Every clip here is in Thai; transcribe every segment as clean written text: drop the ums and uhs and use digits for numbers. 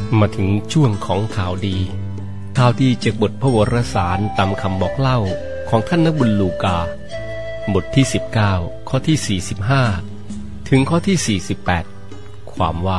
มาถึงช่วงของข่าวดีจากบทพระวรสารตามคำบอกเล่าของท่านนักบุญลูกาบทที่19ข้อที่45ถึงข้อที่48ความว่า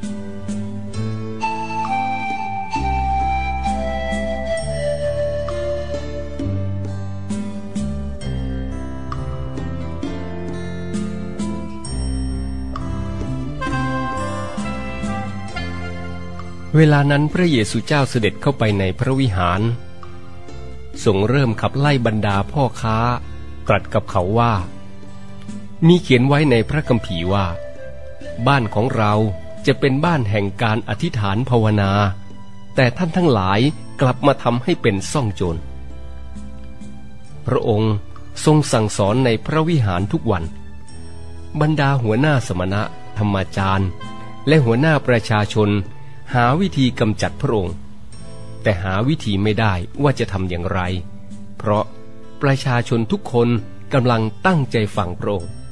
เวลานั้นพระเยซูเจ้าเสด็จเข้าไปในพระวิหารทรงเริ่มขับไล่บรรดาพ่อค้าตรัสกับเขาว่ามีเขียนไว้ในพระคัมภีร์ว่าบ้านของเราจะเป็นบ้านแห่งการอธิษฐานภาวนาแต่ท่านทั้งหลายกลับมาทำให้เป็นซ่องโจรพระองค์ทรงสั่งสอนในพระวิหารทุกวันบรรดาหัวหน้าสมณะธรรมาจารย์และหัวหน้าประชาชนหาวิธีกำจัดพระองค์แต่หาวิธีไม่ได้ว่าจะทำอย่างไรเพราะประชาชนทุกคนกำลังตั้งใจฟังพระองค์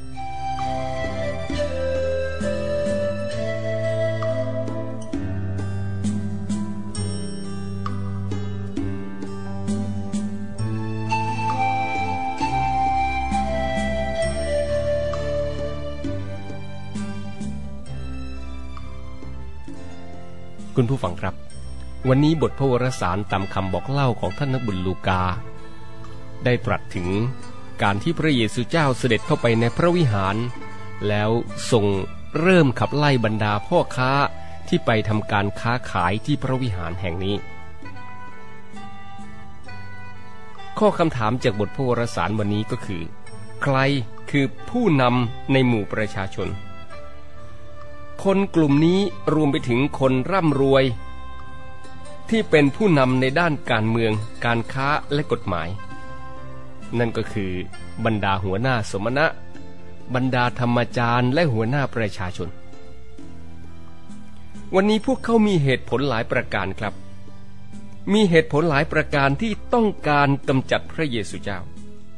คุณผู้ฟังครับวันนี้บทพระวรสารตามคำบอกเล่าของท่านนักบุญลูกาได้ตรัสถึงการที่พระเยซูเจ้าเสด็จเข้าไปในพระวิหารแล้วทรงเริ่มขับไล่บรรดาพ่อค้าที่ไปทำการค้าขายที่พระวิหารแห่งนี้ข้อคำถามจากบทพระวรสารวันนี้ก็คือใครคือผู้นำในหมู่ประชาชนคนกลุ่มนี้รวมไปถึงคนร่ำรวยที่เป็นผู้นำในด้านการเมืองการค้าและกฎหมายนั่นก็คือบรรดาหัวหน้าสมณะบรรดาธรรมจารย์และหัวหน้าประชาชนวันนี้พวกเขามีเหตุผลหลายประการครับมีเหตุผลหลายประการที่ต้องการกำจัดพระเยซูเจ้า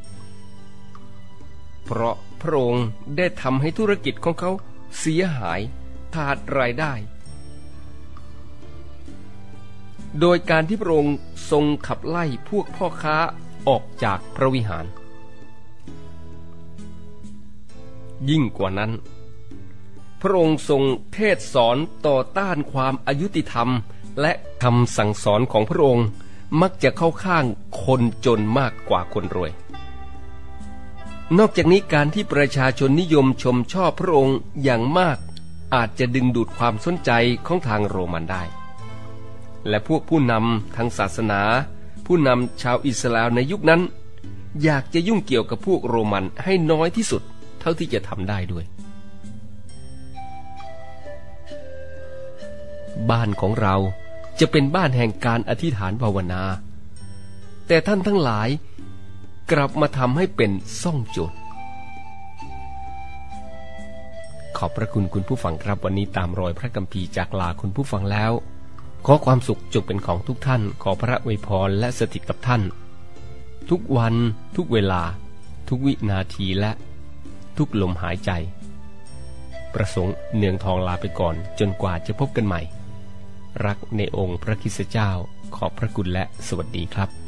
เพราะพระองค์ได้ทำให้ธุรกิจของเขาเสียหายขาดรายได้โดยการที่พระองค์ทรงขับไล่พวกพ่อค้าออกจากพระวิหารยิ่งกว่านั้นพระองค์ทรงเทศสอนต่อต้านความอยุติธรรมและคำสั่งสอนของพระองค์มักจะเข้าข้างคนจนมากกว่าคนรวยนอกจากนี้การที่ประชาชนนิยมชมชอบพระองค์อย่างมากอาจจะดึงดูดความสนใจของทางโรมันได้และพวกผู้นำทางศาสนาผู้นำชาวอิสราเอลในยุคนั้นอยากจะยุ่งเกี่ยวกับพวกโรมันให้น้อยที่สุดเท่าที่จะทำได้ด้วยบ้านของเราจะเป็นบ้านแห่งการอธิษฐานภาวนาแต่ท่านทั้งหลายกลับมาทำให้เป็นซ่องโจรขอบพระคุณคุณผู้ฟังครับวันนี้ตามรอยพระคัมภีร์จากลาคุณผู้ฟังแล้วขอความสุขจงเป็นของทุกท่านขอพระอวยพรและสถิตกับท่านทุกวันทุกเวลาทุกวินาทีและทุกลมหายใจประสงค์เนืองทองลาไปก่อนจนกว่าจะพบกันใหม่รักในองค์พระคริสตเจ้าขอบพระคุณและสวัสดีครับ